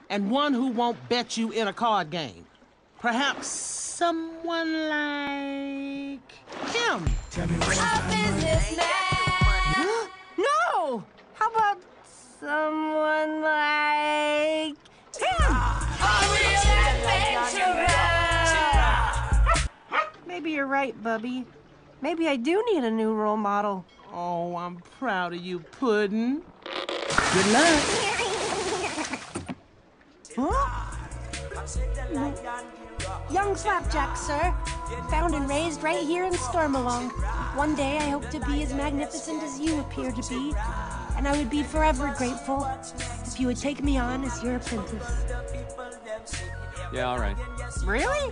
and one who won't bet you in a card game. Perhaps someone like him. A businessman! No! How about someone like him? A real adventurer! Maybe you're right, Bubby. Maybe I do need a new role model. Oh, I'm proud of you, Puddin'. Good luck. Huh? Young Slapjack, sir. Found and raised right here in Stormalong. One day I hope to be as magnificent as you appear to be, and I would be forever grateful if you would take me on as your apprentice. Yeah, all right. Really?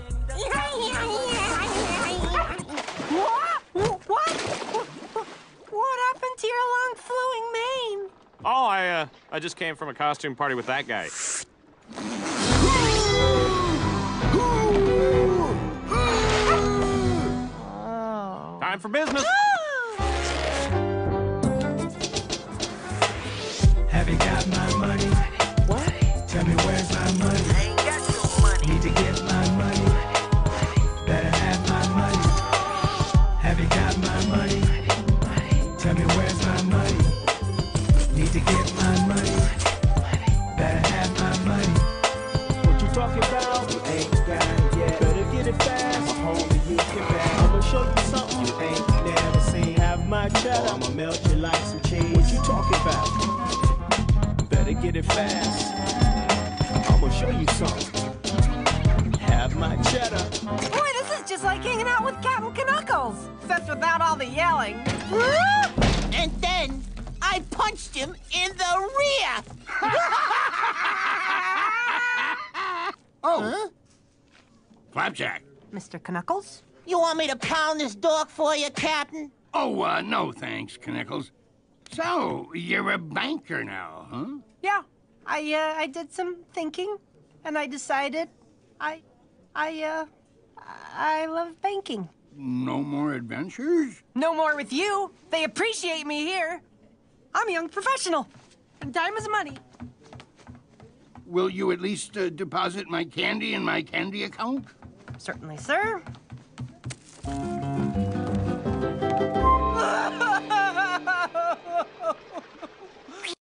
What? What happened to your long flowing mane? Oh, I just came from a costume party with that guy. Oh. Time for business. Have you got my money? What? Tell me where's my money? I ain't got no money. Need to get my money. Better have my money. Have you got my money? Tell me where's my money? Need to get my money. Better have my money. What you talking about? You ain't got it yet. Better get it fast. My homie, you get back. I'ma show you something you ain't never seen. Have my cheddar. I'ma melt you like some cheese. What you talking about? Better get it fast. I'ma show you something. Have my cheddar. Boy, this is just like hanging out with Captain Knuckles, except without all the yelling. And then I punched him in the rear. Oh. Flapjack. Mr. Knuckles? You want me to pound this dog for you, Captain? Oh, no thanks, Knuckles. So, you're a banker now, huh? Yeah, I did some thinking, and I decided I love banking. No more adventures? No more with you. They appreciate me here. I'm a young professional, and time is money. Will you at least deposit my candy in my candy account? Certainly, sir.